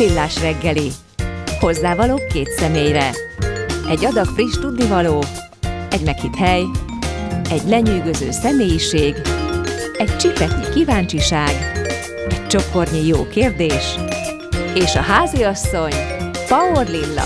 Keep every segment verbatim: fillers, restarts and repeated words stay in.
Lillás reggeli. Hozzávaló két személyre. Egy adag friss tudnivaló, egy meghitt hely, egy lenyűgöző személyiség, egy csipetnyi kíváncsiság, egy csokornyi jó kérdés, és a háziasszony Power Lilla.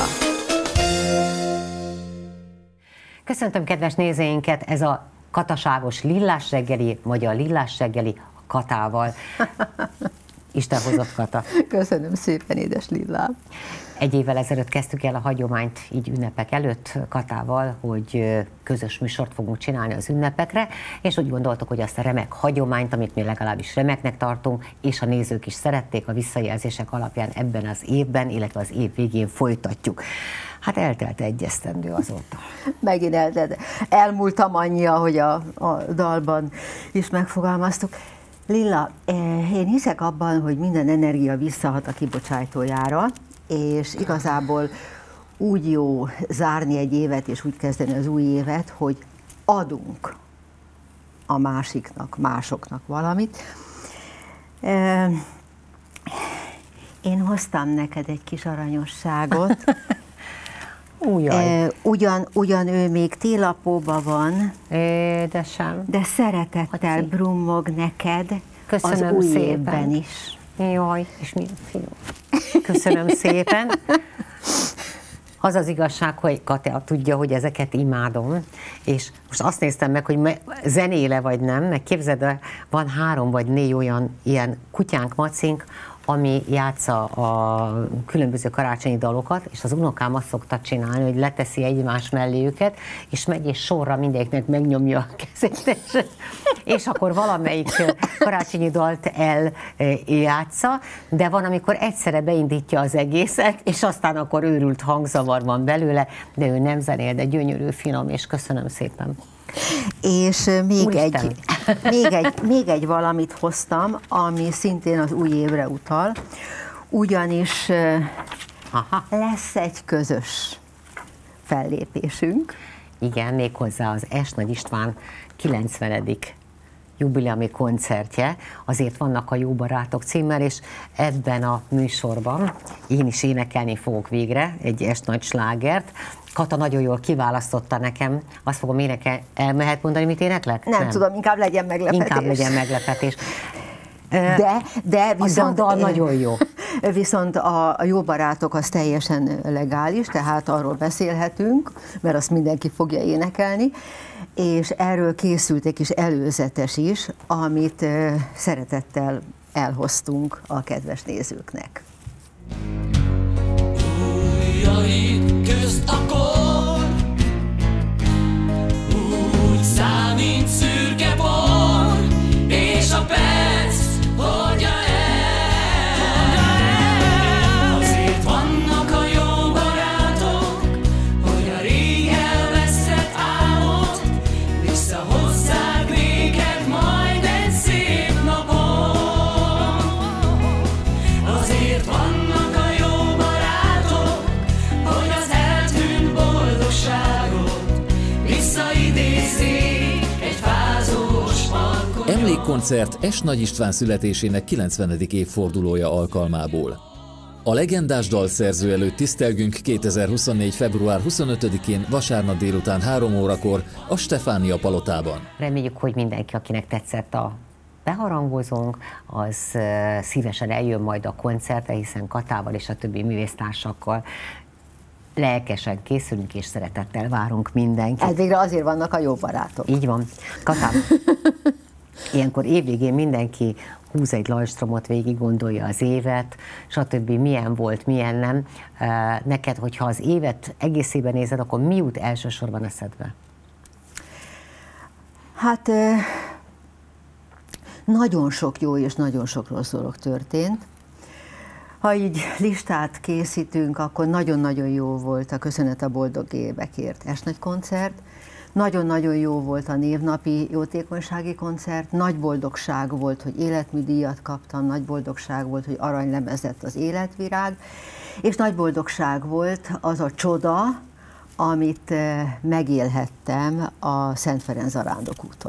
Köszöntöm kedves nézőinket, ez a kataságos Lillás reggeli, vagy a Lillás reggeli a Katával. Isten hozott, Kata. Köszönöm szépen, édes Lillám. Egy évvel ezelőtt kezdtük el a hagyományt így ünnepek előtt Katával, hogy közös műsort fogunk csinálni az ünnepekre, és úgy gondoltuk, hogy azt a remek hagyományt, amit mi legalábbis remeknek tartunk, és a nézők is szerették, a visszajelzések alapján ebben az évben, illetve az év végén folytatjuk. Hát eltelt egy esztendő azóta. Megint eltelt. Elmúltam annyi, ahogy a, a dalban is megfogalmaztuk. Lilla, én hiszek abban, hogy minden energia visszahat a kibocsátójára, és igazából úgy jó zárni egy évet, és úgy kezdeni az új évet, hogy adunk a másiknak, másoknak valamit. Én hoztam neked egy kis aranyosságot. Újjaj. Ugyan, ugyan ő még télapóban van, Édesem. de szeretettel brummog neked. Köszönöm az új szépen. évben is. Jaj, és mi fiú. Köszönöm szépen. Az az igazság, hogy Kata tudja, hogy ezeket imádom, és most azt néztem meg, hogy zenéle vagy nem, meg képzeld, van három vagy négy olyan ilyen kutyánk, macink, ami játsza a különböző karácsonyi dalokat, és az unokám azt szokta csinálni, hogy leteszi egymás mellé őket, és megy és sorra mindegyiknek megnyomja a kezét, és, és akkor valamelyik karácsonyi dalt eljátsza, de van, amikor egyszerre beindítja az egészet, és aztán akkor őrült hangzavar van belőle, de ő nem zenél, de gyönyörű, finom, és köszönöm szépen. És még egy, Úristen. még, egy, még egy valamit hoztam, ami szintén az új évre utal, ugyanis Aha. lesz egy közös fellépésünk. Igen, méghozzá az Es Nagy István kilencvenedik jubileumi koncertje, azért vannak a Jó Barátok címmel, és ebben a műsorban én is énekelni fogok végre egy Es Nagy slágert. Kata nagyon jól kiválasztotta nekem, azt fogom énekelni, el mehet mondani, mit éneklek? Nem, Nem tudom, inkább legyen meglepetés. Inkább legyen meglepetés. De, de viszont, a dal nagyon jó. Viszont a, a Jó Barátok az teljesen legális, tehát arról beszélhetünk, mert azt mindenki fogja énekelni, és erről készült egy kis előzetes is, amit uh, szeretettel elhoztunk a kedves nézőknek. Ujjaid közt a kor, úgy számít szürke bor, és a perc hagyja el. Azért vannak a jó barátok, hogy a rég elveszett álmot visszahozzák néked majd egy szép napon. Azért vannak a jó barátok, hogy az eltűnt boldogságot visszaidézzék egy fázós parkon. Emlékkoncert Es Nagy István születésének kilencvenedik évfordulója alkalmából. A legendás dalszerző előtt tisztelgünk kétezer-huszonnégy. február huszonötödikén vasárnap délután három órakor a Stefánia palotában. Reméljük, hogy mindenki, akinek tetszett a beharangozónk, az szívesen eljön majd a koncertre, hiszen Katával és a többi művésztársakkal lelkesen készülünk, és szeretettel várunk mindenkit. Elvégre azért vannak a jó barátok. Így van. Katám, ilyenkor évvégén mindenki húz egy lajstromot, végig gondolja az évet, stb. Milyen volt, milyen nem. Neked, hogyha az évet egészében nézed, akkor mi jut elsősorban eszedbe? Hát nagyon sok jó és nagyon sok rossz dolog történt. Ha így listát készítünk, akkor nagyon-nagyon jó volt a Köszönet a boldog évekért Es Nagy koncert, nagyon-nagyon jó volt a névnapi jótékonysági koncert, nagy boldogság volt, hogy életműdíjat kaptam, nagy boldogság volt, hogy aranylemezett az Életvirág, és nagy boldogság volt az a csoda, amit megélhettem a Szent Ferenc Zarándok úton.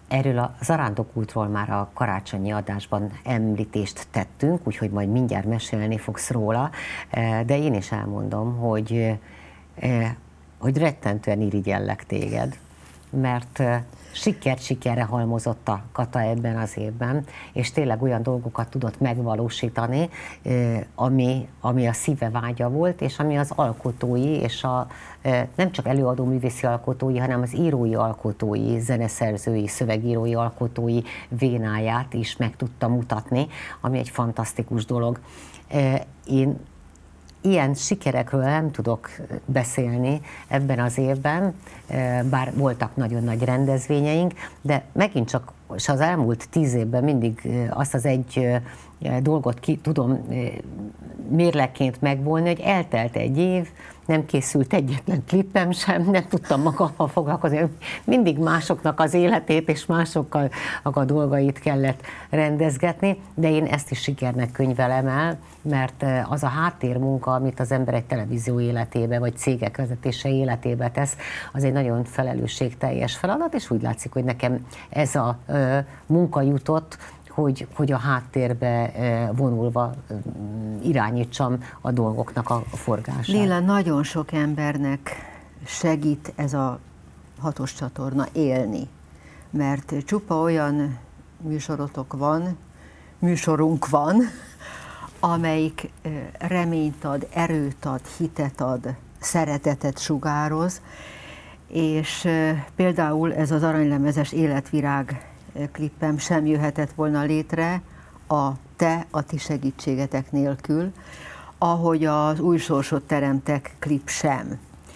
Erről a zarándokútról már a karácsonyi adásban említést tettünk, úgyhogy majd mindjárt mesélni fogsz róla, de én is elmondom, hogy, hogy rettentően irigyellek téged, mert sikert sikerre halmozott a Kata ebben az évben, és tényleg olyan dolgokat tudott megvalósítani, ami, ami a szíve vágya volt, és ami az alkotói, és a, nem csak előadó művészi alkotói, hanem az írói alkotói, zeneszerzői, szövegírói alkotói vénáját is meg tudta mutatni, ami egy fantasztikus dolog. Én ilyen sikerekről nem tudok beszélni ebben az évben, bár voltak nagyon nagy rendezvényeink, de megint csak és az elmúlt tíz évben mindig azt az egy dolgot ki tudom mérlegként megvolni, hogy eltelt egy év, nem készült egyetlen klippem sem, nem tudtam magammal foglalkozni, mindig másoknak az életét és másokkal a dolgait kellett rendezgetni, de én ezt is sikernek könyvelem el, mert az a háttérmunka, amit az ember egy televízió életébe, vagy cégek vezetése életébe tesz, az egy nagyon felelősségteljes feladat, és úgy látszik, hogy nekem ez a ö, munka jutott, hogy, hogy a háttérbe vonulva irányítsam a dolgoknak a forgását. Lila, nagyon sok embernek segít ez a hatos csatorna élni, mert csupa olyan műsorotok van, műsorunk van, amelyik reményt ad, erőt ad, hitet ad, szeretetet sugároz, és például ez az aranylemezes Életvirág klippem sem jöhetett volna létre a te, a ti segítségetek nélkül, ahogy az Új sorsot teremtek klip sem.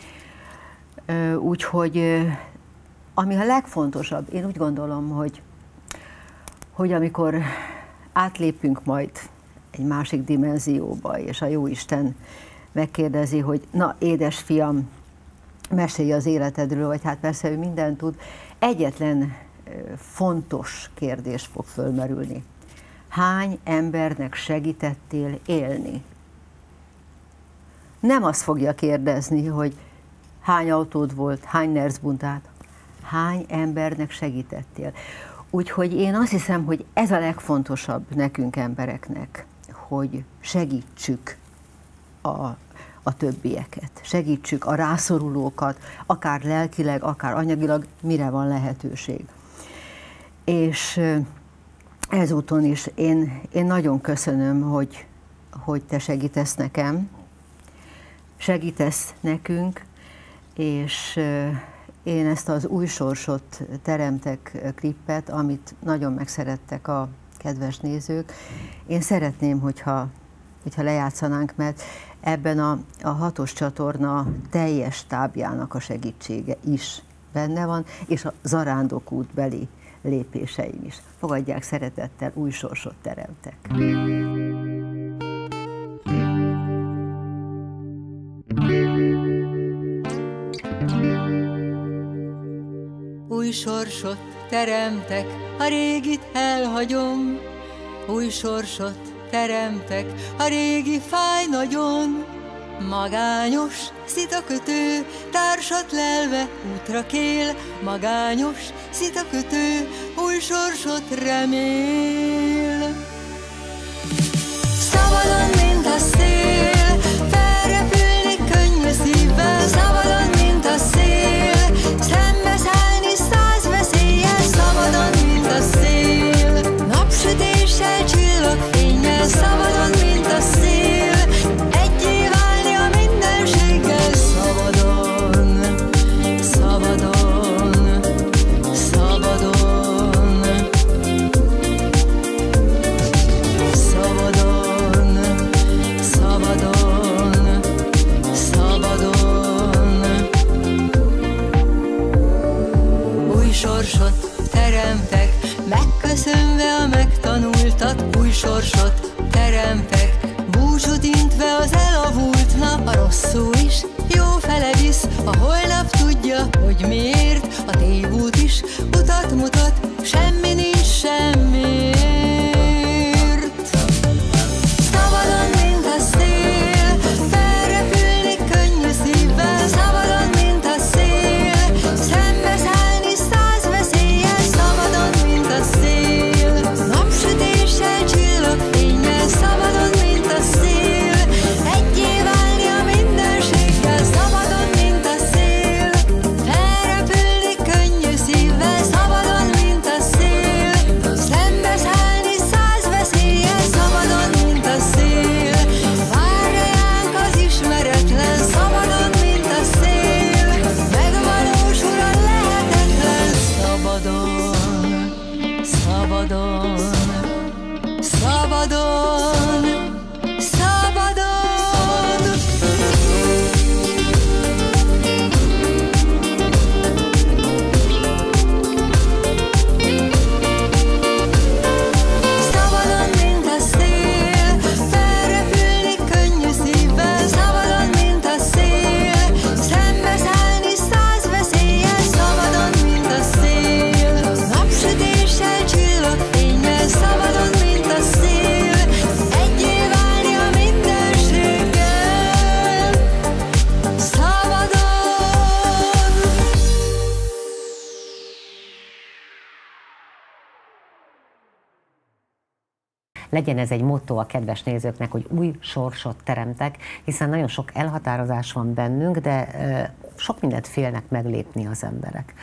Úgyhogy ami a legfontosabb, én úgy gondolom, hogy, hogy amikor átlépünk majd egy másik dimenzióba, és a Jóisten megkérdezi, hogy na, édesfiam, mesélj az életedről, vagy hát persze ő mindent tud, egyetlen fontos kérdés fog fölmerülni. Hány embernek segítettél élni? Nem azt fogja kérdezni, hogy hány autód volt, hány nerzbuntát, hány embernek segítettél. Úgyhogy én azt hiszem, hogy ez a legfontosabb nekünk embereknek, hogy segítsük a, a többieket, segítsük a rászorulókat, akár lelkileg, akár anyagilag, mire van lehetőség. És ezúton is én, én nagyon köszönöm, hogy, hogy te segítesz nekem, segítesz nekünk, és én ezt az Új sorsot teremtek klippet, amit nagyon megszerettek a kedves nézők. Én szeretném, hogyha, hogyha lejátszanánk, mert ebben a, a hatos csatorna teljes stábjának a segítsége is benne van, és a zarándokútbeli lépéseim is. Fogadják szeretettel, Új sorsot teremtek. Új sorsot teremtek, a régit elhagyom. Új sorsot teremtek, a régi fáj nagyon. Magányos szitakötő, társat lelve útra kél. Magányos szitakötő, új sorsot remél. Szabadon, mint a szél, felrepülni könnyű szívvel. Szabadon, mint a szél, szembeszállni száz veszéllyel. Szabadon, mint a szél, napsütéssel, csillagfénnyel. Szabadon, mint a szél, egyé válni a mindenséggel. Szabadon, szabadon, szabadon, szabadon, szabadon, szabadon. Új sorsot teremtek, megköszönve a megtanultat. Új sorsot teremtek, búcsút intve az elavult nap. A rossz szó is jó fele visz, a holnap tudja, hogy miért. A tévút is utat mutat, semmi nincs semmiért. Szabadon, mint a szél, felrepülni könnyű szívvel. Szabadon, mint a szél, szembeszállni száz veszéllyel. Szabadon, legyen ez egy motto a kedves nézőknek, hogy új sorsot teremtek, hiszen nagyon sok elhatározás van bennünk, de sok mindent félnek meglépni az emberek.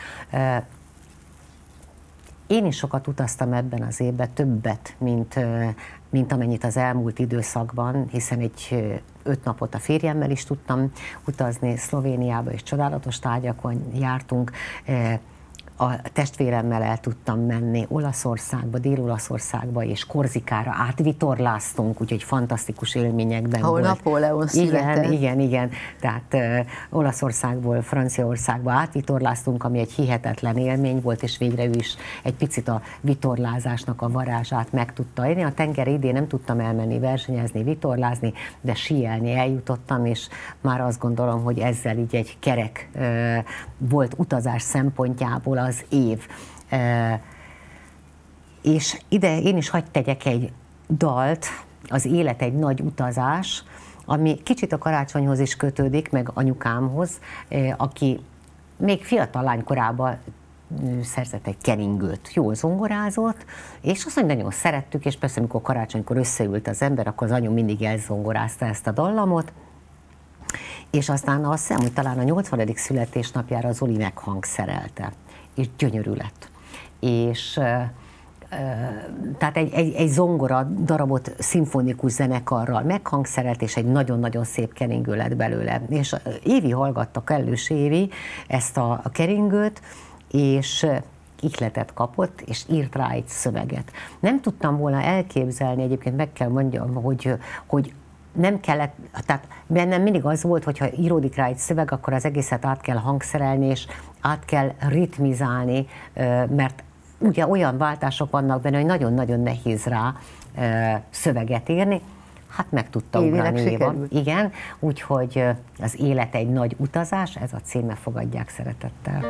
Én is sokat utaztam ebben az évben, többet, mint, mint amennyit az elmúlt időszakban, hiszen egy öt napot a férjemmel is tudtam utazni, Szlovéniába és csodálatos tárgyakon jártunk. A testvéremmel el tudtam menni Olaszországba, Dél-Olaszországba és Korzikára, átvitorláztunk, úgyhogy fantasztikus élményekben ahol volt. Napóleon született. Igen, igen, igen. Tehát uh, Olaszországból Franciaországba átvitorláztunk, ami egy hihetetlen élmény volt, és végre ő is egy picit a vitorlázásnak a varázsát meg tudta élni. A tenger idén nem tudtam elmenni versenyezni, vitorlázni, de síelni eljutottam, és már azt gondolom, hogy ezzel így egy kerek uh, volt utazás szempontjából az év. Uh, és ide én is hadd tegyek egy dalt, az élet egy nagy utazás, ami kicsit a karácsonyhoz is kötődik, meg anyukámhoz, uh, aki még fiatal lánykorában szerzett egy keringőt, jól zongorázott, és azt nagyon szerettük, és persze, amikor karácsonykor összeült az ember, akkor az anyu mindig elzongorázta ezt a dallamot, és aztán azt hiszem, hogy talán a nyolcvanadik születésnapjára Zoli meghangszerelte, és gyönyörű lett. És tehát egy, egy, egy zongora darabot szimfonikus zenekarral meghangszerelt, és egy nagyon-nagyon szép keringő lett belőle. És Évi hallgatta, Kellős Évi ezt a, a keringőt, és ihletet kapott, és írt rá egy szöveget. Nem tudtam volna elképzelni, egyébként meg kell mondjam, hogy, hogy nem kellett, tehát bennem mindig az volt, hogyha íródik rá egy szöveg, akkor az egészet át kell hangszerelni, és át kell ritmizálni, mert ugye olyan váltások vannak benne, hogy nagyon-nagyon nehéz rá szöveget írni. Hát meg tudta ugrani Éva. Igen, úgyhogy az élet egy nagy utazás, ez a címe, fogadják szeretettel.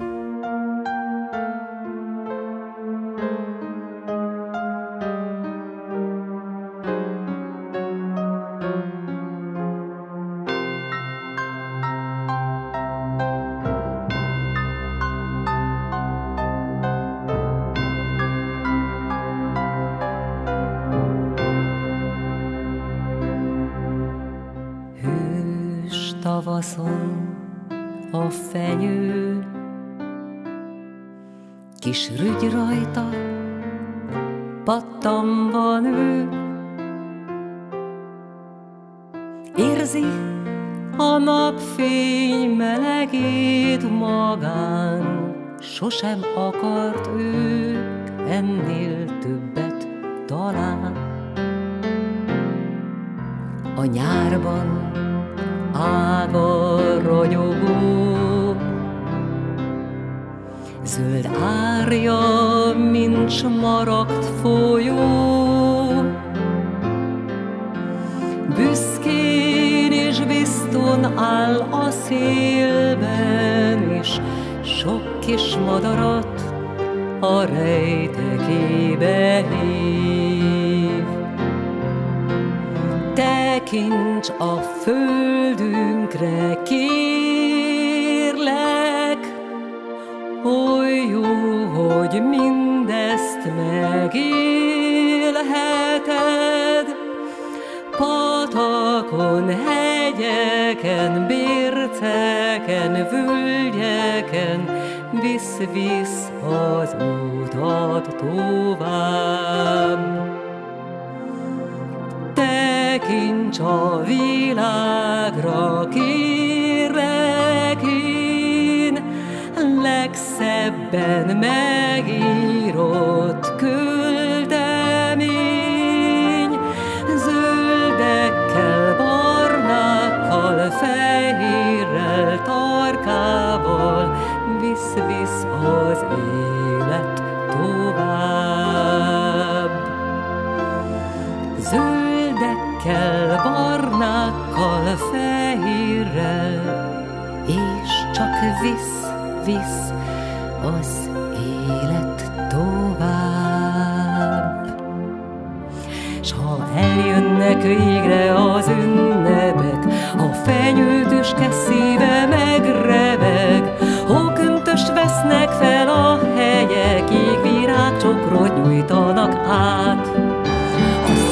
Tavaszon a fenyő, kis rügy rajta pattanva nő. Érzi a napfény melegét magán, sosem akart ő ennél többet talán. A nyárban ága ragyogó, zöld árja, mint smaragd folyó. Büszkén és bizton áll a szélben, és sok kis madarat a rejtekébe hív. Tekints a földünkre, kérlek, oly jó, hogy mindezt megélheted. Patakon, hegyeken, bérceken, völgyeken, visz-visz az utat tovább. Tekints a világra, kérlek én, legszebben megírott költemény. Zöldekkel, barnákkal, fehérrel, tarkával, visz-visz az élet tovább. Zöldekkel, barnákkal, fehérrel, és csak visz, visz az élet tovább. S ha eljönnek végre az ünnepek, a fenyőtüske szíve megreveg, hóköntöst vesznek fel a hegyek, jégvirágcsokrot nyújtanak át. A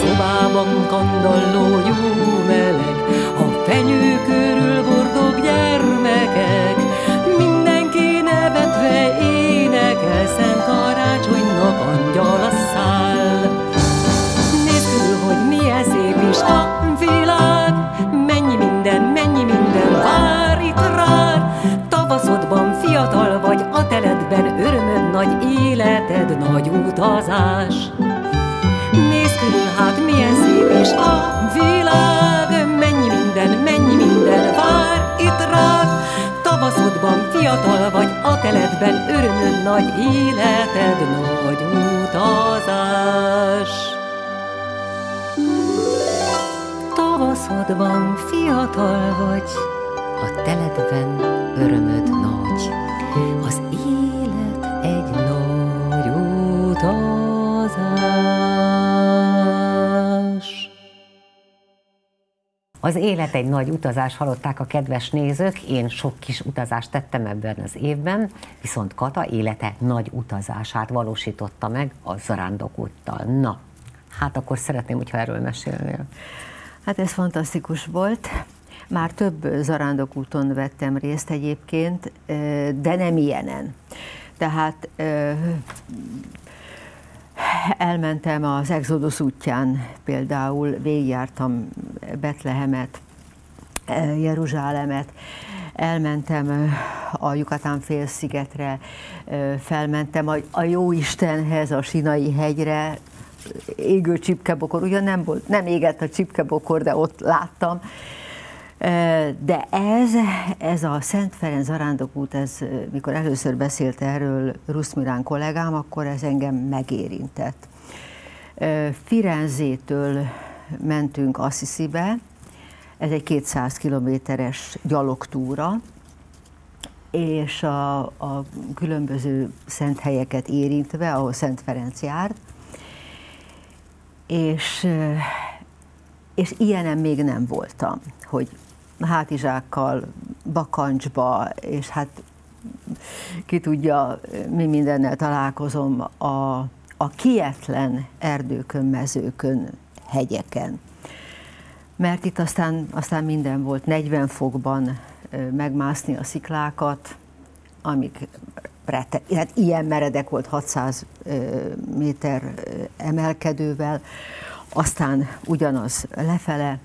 dalló jó meleg, a fenyő körül boldog gyermekek, mindenki nevetve énekel, szent karácsonynak angyal a száll. Nézd körül, hogy milyen szép is a világ, mennyi minden, mennyi minden vár itt rád. Tavaszodban fiatal vagy, a teledben örömöd nagy, életed nagy utazás. Nézd körül, hát milyen szép is a világ, mennyi minden, mennyi minden vár itt rád. Tavaszodban fiatal vagy, a teledben örömöd nagy, életed nagy utazás. Tavaszodban fiatal vagy, a teledben örömöd nagy, az élet egy nagy utazás. Az élet egy nagy utazás, hallották a kedves nézők, én sok kis utazást tettem ebben az évben, viszont Kata élete nagy utazását valósította meg a zarándokúttal. Na, hát akkor szeretném, hogyha erről mesélnél. Hát ez fantasztikus volt. Már több zarándokúton vettem részt egyébként, de nem ilyenen. Tehát elmentem az Exodus útján, például végigjártam Betlehemet, Jeruzsálemet, elmentem a Yucatán félszigetre, felmentem a Jóistenhez, a Sinai hegyre, égő csipkebokor, ugyan nem volt, nem égett a csipkebokor, de ott láttam. De ez, ez a Szent Ferenc zarándokút, ez, mikor először beszélt erről Ruszmirán kollégám, akkor ez engem megérintett. Firenzétől mentünk Assisibe, ez egy kétszáz kilométeres gyalogtúra, és a, a különböző szent helyeket érintve, ahol Szent Ferenc járt, és, és ilyenem még nem voltam, hogy hátizsákkal, bakancsba, és hát ki tudja, mi mindennel találkozom a, a kietlen erdőkön, mezőkön, hegyeken. Mert itt aztán, aztán minden volt, negyven fokban megmászni a sziklákat, amik rete, hát ilyen meredek volt, hatszáz méter emelkedővel, aztán ugyanaz lefele,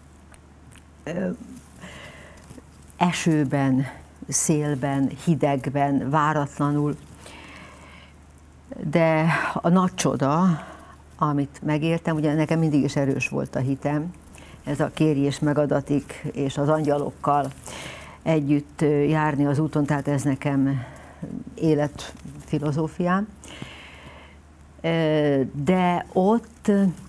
esőben, szélben, hidegben, váratlanul, de a nagy csoda, amit megértem, ugye nekem mindig is erős volt a hitem, ez a kérj és megadatik, és az angyalokkal együtt járni az úton, tehát ez nekem életfilozófiám. De ott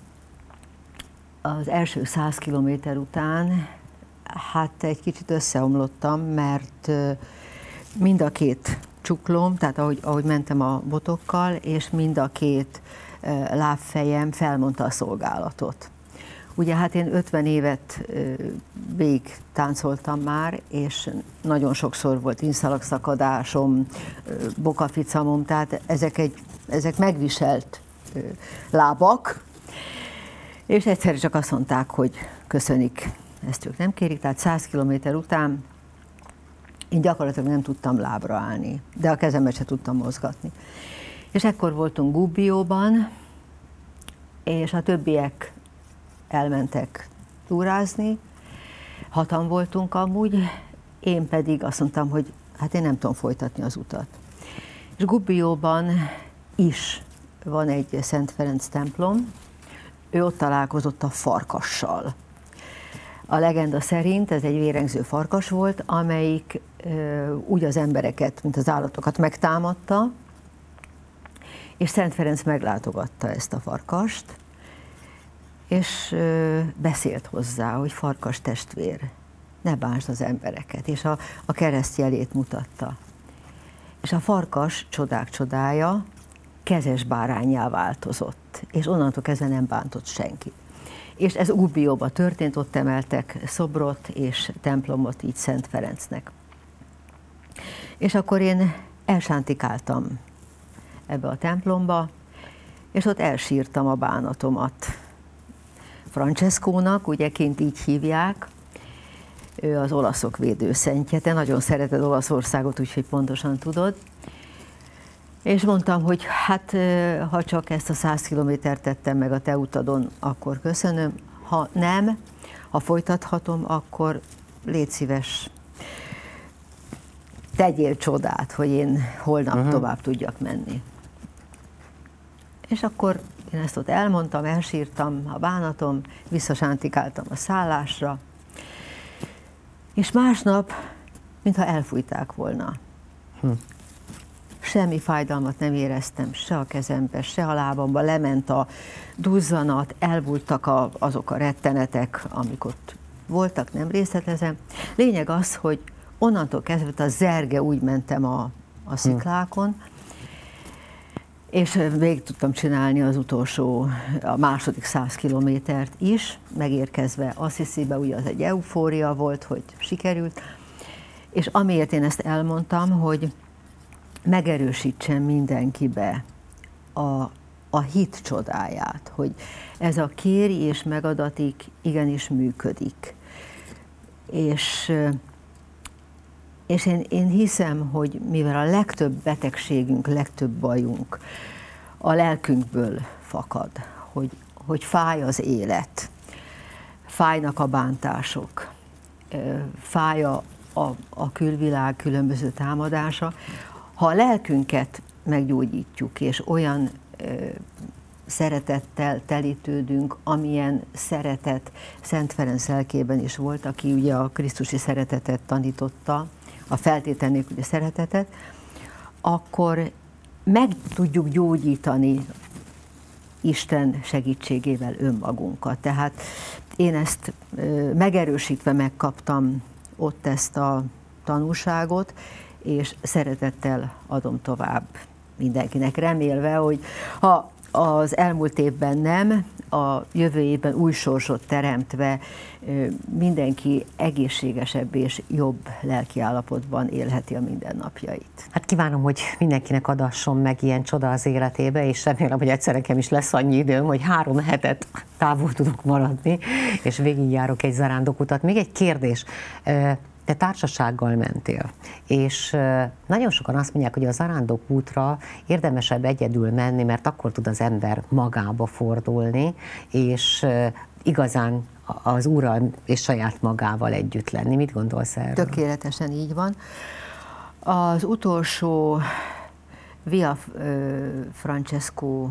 az első száz kilométer után hát egy kicsit összeomlottam, mert mind a két csuklóm, tehát ahogy, ahogy mentem a botokkal, és mind a két lábfejem felmondta a szolgálatot. Ugye hát én ötven évet végig táncoltam már, és nagyon sokszor volt inszalagszakadásom, bokaficamom, tehát ezek, egy, ezek megviselt lábak, és egyszerűen csak azt mondták, hogy köszönik, ezt ők nem kérik, tehát száz kilométer után én gyakorlatilag nem tudtam lábra állni, de a kezemet se tudtam mozgatni. És ekkor voltunk Gubbióban, és a többiek elmentek túrázni, hatan voltunk amúgy, én pedig azt mondtam, hogy hát én nem tudom folytatni az utat. És Gubbióban is van egy Szent Ferenc templom, ő ott találkozott a farkassal. A legenda szerint ez egy vérengző farkas volt, amelyik ö, úgy az embereket, mint az állatokat megtámadta, és Szent Ferenc meglátogatta ezt a farkast, és ö, beszélt hozzá, hogy farkas testvér, ne bánsd az embereket, és a, a kereszt jelét mutatta. És a farkas, csodák csodája, kezes báránnyá változott, és onnantól kezdve nem bántott senki. És ez Gubbióban történt, ott emeltek szobrot és templomot így Szent Ferencnek. És akkor én elsántikáltam ebbe a templomba, és ott elsírtam a bánatomat. Francescónak, ugye kint így hívják, ő az olaszok védőszentje, te nagyon szereted Olaszországot, úgyhogy pontosan tudod. És mondtam, hogy hát ha csak ezt a száz kilométert tettem meg a te utadon, akkor köszönöm, ha nem, ha folytathatom, akkor légy szíves, tegyél csodát, hogy én holnap uh-huh. tovább tudjak menni. És akkor én ezt ott elmondtam, elsírtam a bánatom, visszasántikáltam a szállásra, és másnap, mintha elfújták volna. Hm. Semmi fájdalmat nem éreztem, se a kezembe, se a lábamba, lement a duzzanat, elmúltak a, azok a rettenetek, amik ott voltak, nem részletezem. Lényeg az, hogy onnantól kezdve a zerge úgy mentem a, a sziklákon, hm. és végig tudtam csinálni az utolsó, a második száz kilométert is, megérkezve Assisibe, ugye az egy eufória volt, hogy sikerült, és amiért én ezt elmondtam, hogy megerősítsem mindenkibe a, a hit csodáját, hogy ez a kérj és megadatik igenis működik. És, és én, én hiszem, hogy mivel a legtöbb betegségünk, legtöbb bajunk a lelkünkből fakad, hogy, hogy fáj az élet, fájnak a bántások, fáj a, a, a külvilág különböző támadása. Ha a lelkünket meggyógyítjuk, és olyan ö, szeretettel telítődünk, amilyen szeretet Szent Ferenc lelkében is volt, aki ugye a krisztusi szeretetet tanította, a feltétel nélküli szeretetet, akkor meg tudjuk gyógyítani Isten segítségével önmagunkat. Tehát én ezt ö, megerősítve megkaptam ott ezt a tanúságot, és szeretettel adom tovább mindenkinek, remélve, hogy ha az elmúlt évben nem, a jövő évben új sorsot teremtve mindenki egészségesebb és jobb lelkiállapotban élheti a mindennapjait. Hát kívánom, hogy mindenkinek adasson meg ilyen csoda az életébe, és remélem, hogy egyszer nekem is lesz annyi időm, hogy három hetet távol tudok maradni, és végigjárok egy zarándokutat. Még egy kérdés. Te társasággal mentél, és nagyon sokan azt mondják, hogy a zarándok útra érdemesebb egyedül menni, mert akkor tud az ember magába fordulni, és igazán az Úrral és saját magával együtt lenni. Mit gondolsz erről? Tökéletesen így van. Az utolsó Via Francesco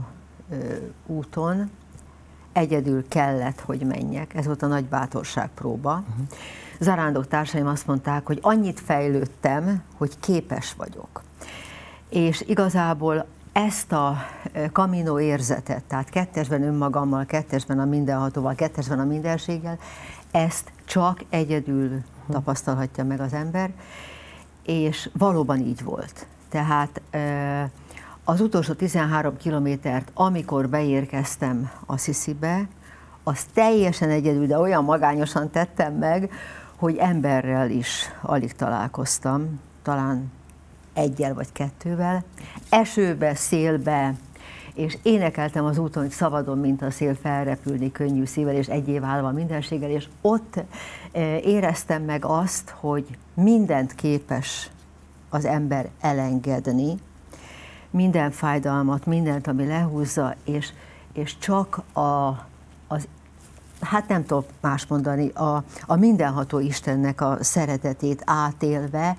úton egyedül kellett, hogy menjek. Ez volt a nagy bátorságpróba. Uh-huh. Zarándok társaim azt mondták, hogy annyit fejlődtem, hogy képes vagyok. És igazából ezt a Camino érzetet, tehát kettesben önmagammal, kettesben a mindenhatóval, kettesben a mindenséggel, ezt csak egyedül tapasztalhatja meg az ember, és valóban így volt. Tehát az utolsó tizenhárom kilométert, amikor beérkeztem Assisibe, azt teljesen egyedül, de olyan magányosan tettem meg, hogy emberrel is alig találkoztam, talán egyel vagy kettővel, esőbe, szélbe, és énekeltem az úton, hogy szabadon, mint a szél, felrepülni könnyű szívvel, és egyé válva mindenséggel, és ott éreztem meg azt, hogy mindent képes az ember elengedni, minden fájdalmat, mindent, ami lehúzza, és, és csak a, az, hát nem tudok más mondani, a, a mindenható Istennek a szeretetét átélve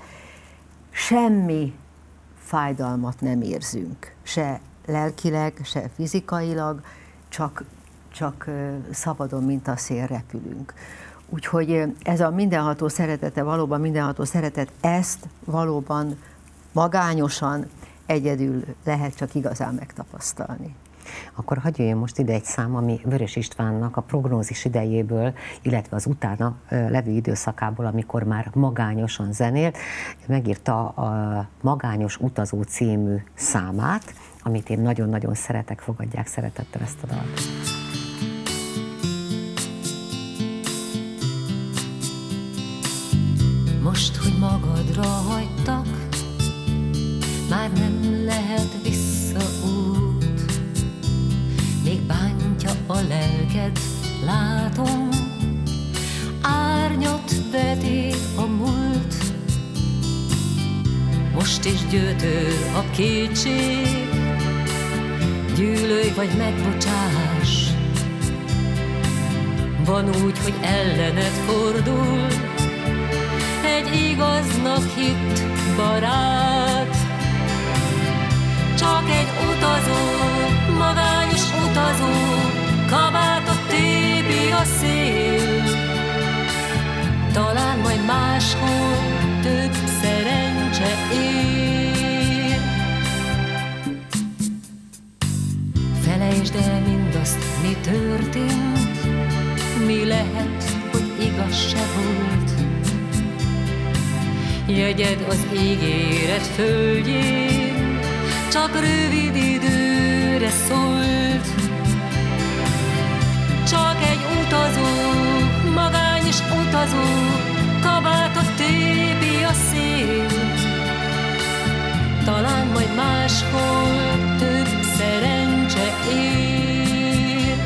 semmi fájdalmat nem érzünk, se lelkileg, se fizikailag, csak, csak szabadon, mint a szél repülünk. Úgyhogy ez a mindenható szeretete, valóban mindenható szeretet, ezt valóban magányosan, egyedül lehet csak igazán megtapasztalni. Akkor hagyj jöjjön most ide egy szám, ami Vörös Istvánnak a prognózis idejéből, illetve az utána levő időszakából, amikor már magányosan zenélt, megírta a Magányos utazó című számát, amit én nagyon-nagyon szeretek, fogadják szeretettel ezt a dalt. Most, hogy magadra hagytak, már nem lehet visszaút. Még bántja a lelked, látom, árnyat veti a múlt. Most is gyötör a kétség, gyűlölj vagy megbocsáss. Van úgy, hogy ellened fordul egy igaznak hitt barát. Csak egy utazó, magányos utazó, kabátot tépi a szél. Talán majd máshol több szerencse ér. Felejtsd el mindazt, mi történt, mi lehet, hogy igaz se volt. Jegyed az ígéret földjén, csak rövid időre szólt. Csak egy utazó, magányos utazó, kabátot tépi a szél. Talán majd máshol több szerencse ér.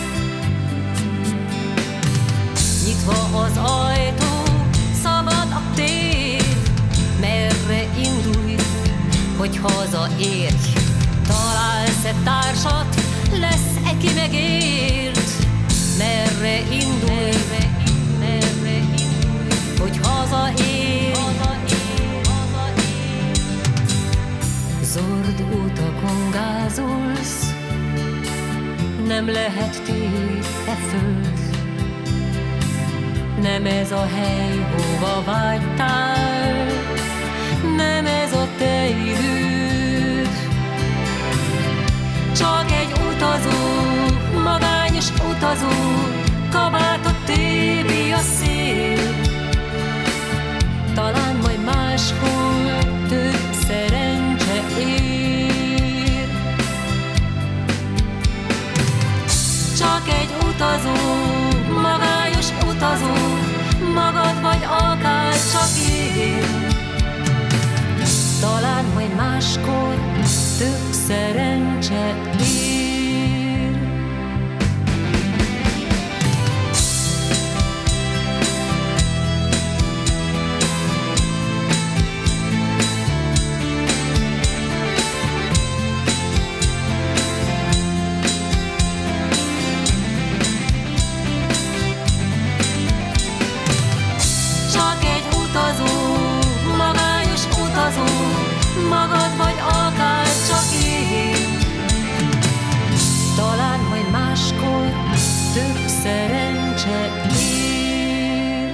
Nyitva az ajtó, szabad a tér, merre indulj, hogy hazaérj. Találsz-e társat, lesz egy ki megért. Merre indulj, merre indulj, hogy hazaérj. Zord utakon gázolsz, nem lehet tiéd e föld. Nem ez a hely, hova vágytál, nem ez a te időd. Csak egy utazó, magányos utazó, kabátot tépi a szél. Talán majd máshol több szerencse ér. Csak egy utazó, magányos utazó, magad vagy akár csak én. Talán majd máskor több szerencse ér. Magad vagy akár csak én. Talán majd máskor több szerencse ér.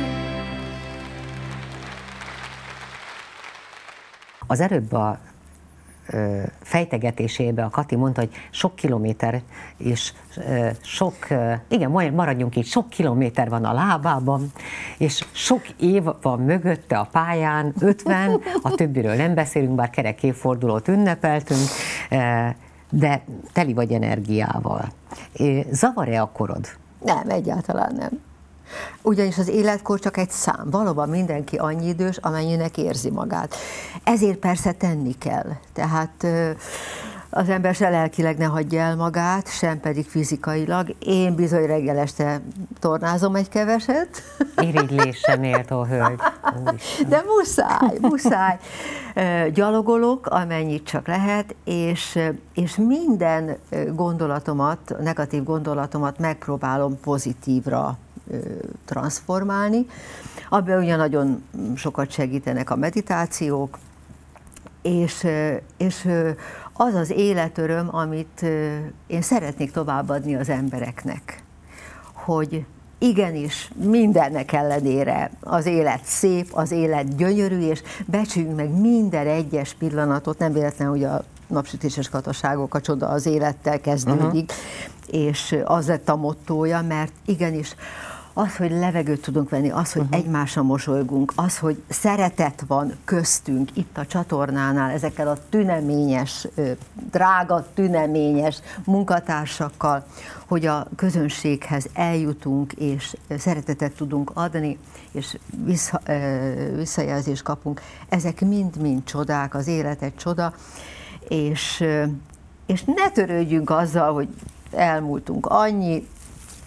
Az előbb a ö, fejtegetésébe a Kati mondta, hogy sok kilométer és ö, sok, ö, igen, majd maradjunk így, sok kilométer van a lábában, és sok év van mögötte a pályán, ötven, a többiről nem beszélünk, bár kerek évfordulót ünnepeltünk, de teli vagy energiával. Zavar-e a korod? Nem, egyáltalán nem. Ugyanis az életkor csak egy szám. Valóban mindenki annyi idős, amennyinek érzi magát. Ezért persze tenni kell. Tehát az ember se lelkileg ne hagyja el magát, sem pedig fizikailag. Én bizony reggel este tornázom egy keveset. Irigylésre méltó hölgy. De muszáj, muszáj. Gyalogolok, amennyit csak lehet, és, és minden gondolatomat, negatív gondolatomat megpróbálom pozitívra transformálni. Abban ugye nagyon sokat segítenek a meditációk, és, és az az életöröm, amit én szeretnék továbbadni az embereknek, hogy igenis mindennek ellenére az élet szép, az élet gyönyörű, és becsüljünk meg minden egyes pillanatot, nem véletlen, hogy a napsütéses kataságok, a csoda az élettel kezdődik, uh-huh. és az lett a mottója, mert igenis az, hogy levegőt tudunk venni, az, hogy uh-huh. egymásra mosolygunk, az, hogy szeretet van köztünk itt a csatornánál, ezekkel a tüneményes, drága tüneményes munkatársakkal, hogy a közönséghez eljutunk, és szeretetet tudunk adni, és vissza, visszajelzést kapunk. Ezek mind-mind csodák, az élet egy csoda, és, és ne törődjünk azzal, hogy elmúltunk annyi.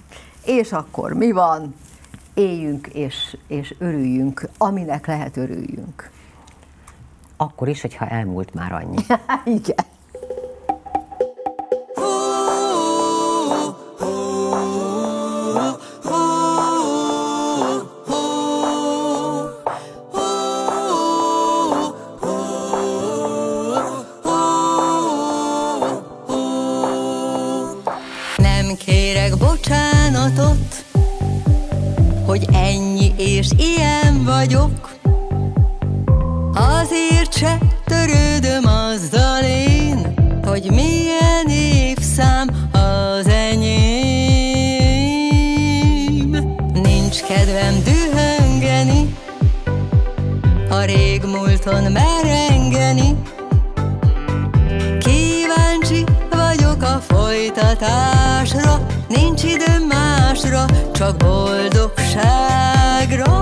és akkor mi van? Éljünk és, és örüljünk, aminek lehet örüljünk. Akkor is, hogyha elmúlt már annyi. Igen. Nem kérek bocsánatot, hogy ennyi és ilyen vagyok, azért se törődöm azzal én, hogy milyen évszám az enyém. Nincs kedvem dühöngeni, a régmúlton merengeni, kíváncsi vagyok a folytatásra, nincs időm másra, csak boldogságra.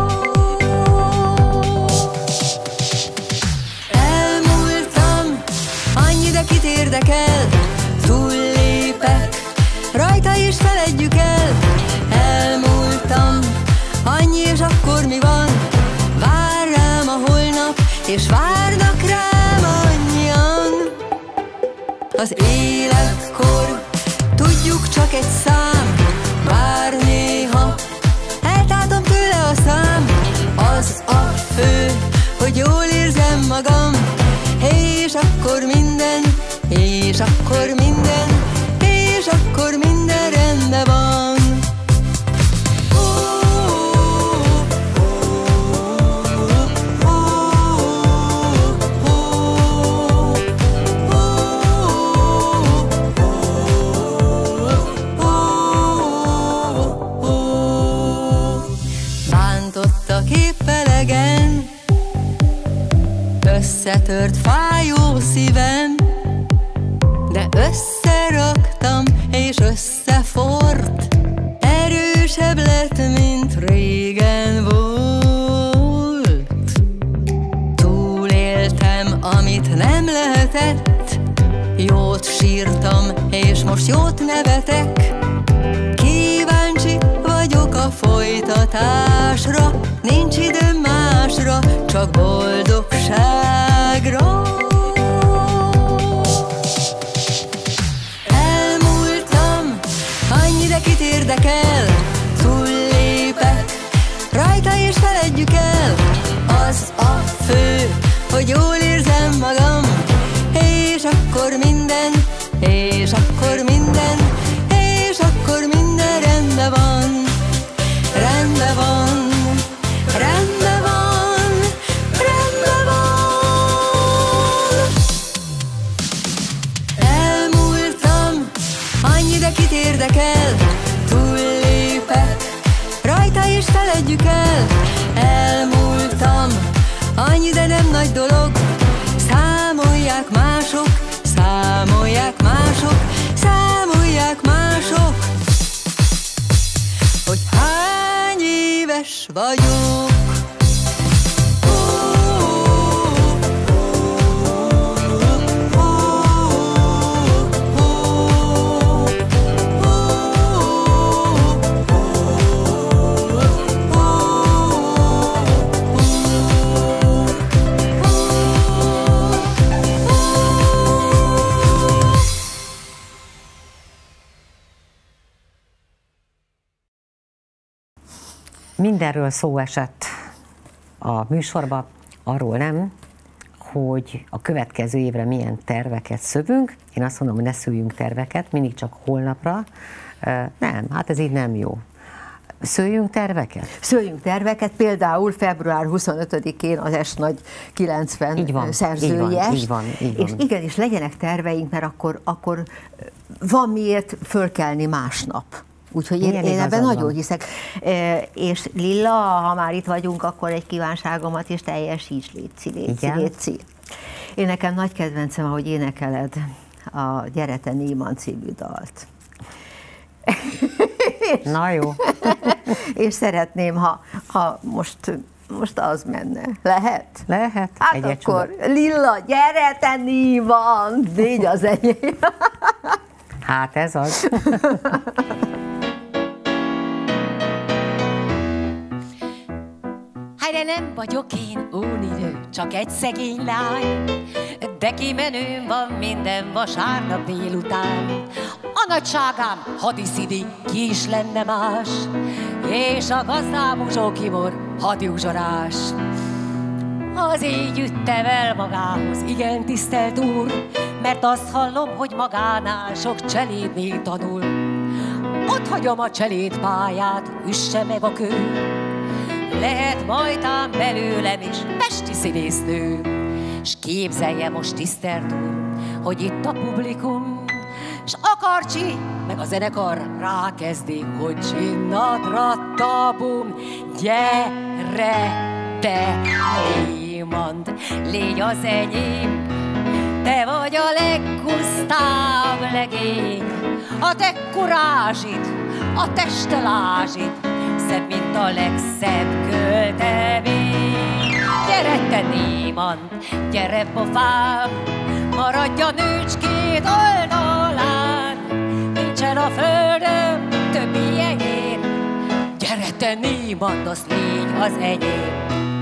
Elmúltam, annyi, de kit érdekel, túllépek, rajta is feledjük el. Elmúltam, annyi, és akkor mi van? Vár rám a holnap, és várnak rám annyian. Az életkor, tudjuk, csak egy szám, bár néha eltátom tőle a szám. Az a fő, hogy jól érzem magam, és akkor minden, és akkor minden, és akkor minden rendben van. Összetört fájó szívem, de összeraktam és összefort, erősebb lett, mint régen volt. Túléltem, amit nem lehetett, jót sírtam, és most jót nevetek. Kíváncsi vagyok a folytatásra, nincs időm másra, csak boldogságra. Elmúltam, annyi, de kit érdekel, túllépek, rajta és feledjük el. Az a fő, hogy jól érzem magam, és akkor minden, és akkor minden, és akkor minden rendben van. Rendben van, rendben van, rendben van. Elmúltam, annyi, de kit érdekel, túllépek, rajta is feledjük el. Elmúltam, annyi, de nem nagy dolog, számolják mások, számolják mások, számolják mások, hogy hány éves vagyok. Mindenről szó esett a műsorban, arról nem, hogy a következő évre milyen terveket szövünk. Én azt mondom, hogy ne szüljünk terveket, mindig csak holnapra. Nem, hát ez így nem jó. Szőjünk terveket? Szőjünk terveket, például február huszonötödikén az Es-Nagy kilencven így van, szerzője. Így van, így van. És igenis legyenek terveink, mert akkor, akkor van miért fölkelni másnap. Úgyhogy én, én ebben nagyon van. hiszek. E, és Lilla, ha már itt vagyunk, akkor egy kívánságomat is teljesíts, létszi, létszi, létszi. Én nekem nagy kedvencem, ahogy énekeled a Gyere te Néman című dalt. Na jó. És szeretném, ha, ha most, most az menne. Lehet? Lehet. Hát egy akkor csoda. Lilla, gyere te Néman! Négy az enyém. Hát ez az. Hát de nem vagyok én únidő, csak egy szegény lány, de kimenőm van minden vasárnap délután. A nagyságám hadiszidi, ki is lenne más, és a gazdám uzsókimor hadiuzsorás. Az így üttem el magához, igen tisztelt úr, mert azt hallom, hogy magánál sok cselédnél tanul. Ott hagyom a cselédpályát, üsse meg a kő, lehet majd ám belőlem is pesti színésznő. S képzelje most, tisztelt úr, hogy itt a publikum, s a karcsi, meg a zenekar rákezdi, hogy csinnadrattabum. Gyere, te Némand, légy az enyém, te vagy a legkusztább legény. A te kurázsid, a testelázsid, szebb, mint a legszebb költemény. Gyere, te Némand, gyere, pofám, maradj a nőcskét oldalán, nincsen a földön többi enyém. Gyere, te Némand, azt légy az enyém.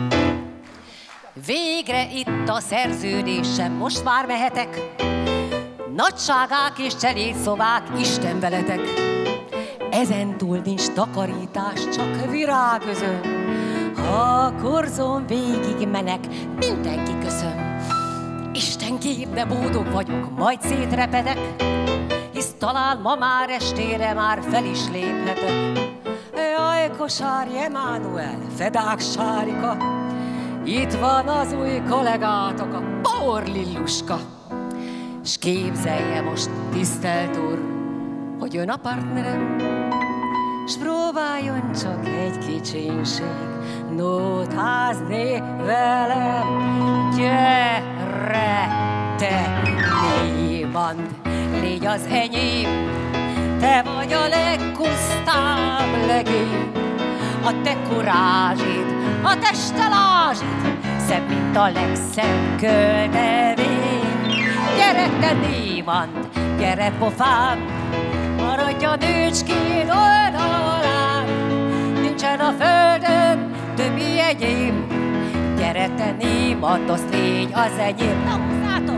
Végre itt a szerződésem, most már mehetek, nagyságák és cselédszobák, Isten veletek. Ezentúl nincs takarítás, csak virágözön. Ha a korzón végig menek, mindenki köszön. Isten kép, de boldog vagyok, majd szétrepedek, hisz talán ma már estére már fel is léphetek. Jaj, Kosárj Emánuel, Fedák Sárika, itt van az új kollégátok, a Bauer Lilluska. S képzelje most, tisztelt úr, hogy ön a partnerem, s próbáljon csak egy kicsinség nótázni velem. Gyere, te Némand, légy az enyém, te vagy a legkusztább legény. A te kurázsid, a testelázsid, szebb, mint a legszebb költemény. Gyere, te Némand, gyere, pofám, maradj a nőcskét oldalán, nincsen a földön többi egyém. Gyere, te Némand, azt légy az enyém. Na, húzzátok!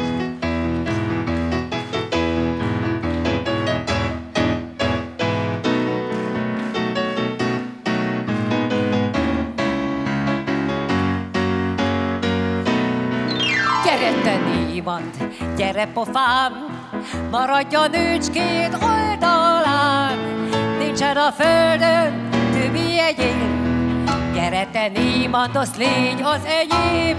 Gyere, te Némand, gyere, pofám, maradj a nőcskét oldalán, nincsen a földön többi egyén. Gyere, te Némand, azt légy az enyém.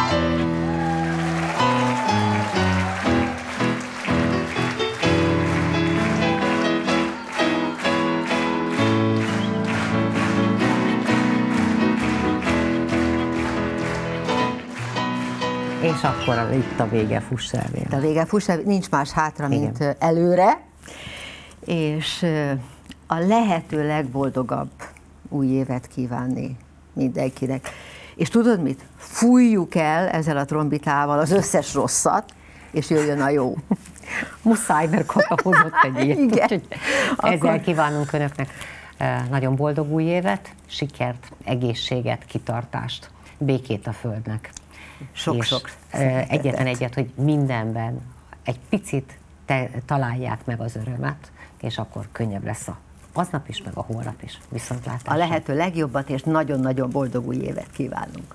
És akkor itt a vége, fuss el. A vége, fuss el, nincs más hátra, mint igen, előre. És a lehető legboldogabb új évet kívánni mindenkinek. És tudod mit? Fújjuk el ezzel a trombitával az összes rosszat, és jöjjön a jó. Muszáj, mert Kata hozott egy ilyet. Igen. Úgyhogy ezzel kívánunk önöknek nagyon boldog új évet, sikert, egészséget, kitartást, békét a Földnek. Sok-sok egyetlen egyet, hogy mindenben egy picit te, találják meg az örömet, és akkor könnyebb lesz a aznap is, meg a holnap is. Viszontlátásra. A lehető legjobbat, és nagyon-nagyon boldog új évet kívánunk.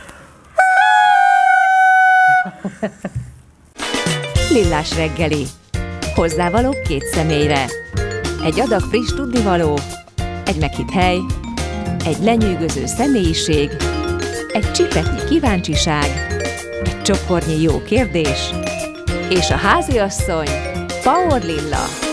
Lillás reggeli. Hozzávalók két személyre. Egy adag friss tudnivaló, egy meghitt hely, egy lenyűgöző személyiség, egy csipetnyi kíváncsiság, egy csokornyi jó kérdés, és a háziasszony Bauer Lilla.